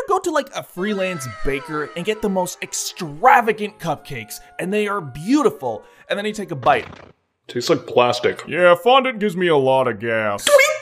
go to like a freelance baker and get the most extravagant cupcakes, and they are beautiful, and then you take a bite. Tastes like plastic. Yeah, fondant gives me a lot of gas. What do you